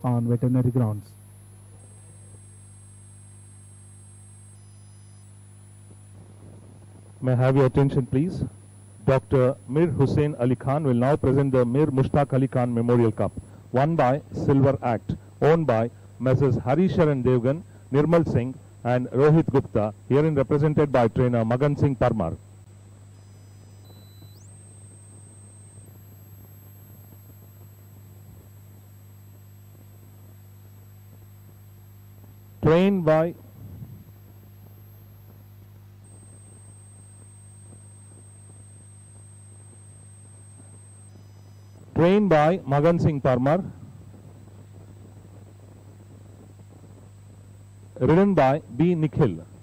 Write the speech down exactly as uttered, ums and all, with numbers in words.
on veterinary grounds. May I have your attention, please? Doctor Mir Hussain Ali Khan will now present the Mir Mushtaq Ali Khan Memorial Cup, won by Silver Act, owned by Messrs Harisharan Devgan, Nirmal Singh and Rohit Gupta, herein represented by trainer Magan Singh Parmar. Trained by Trained by Magan Singh Parmar, ridden by B. Nikhil.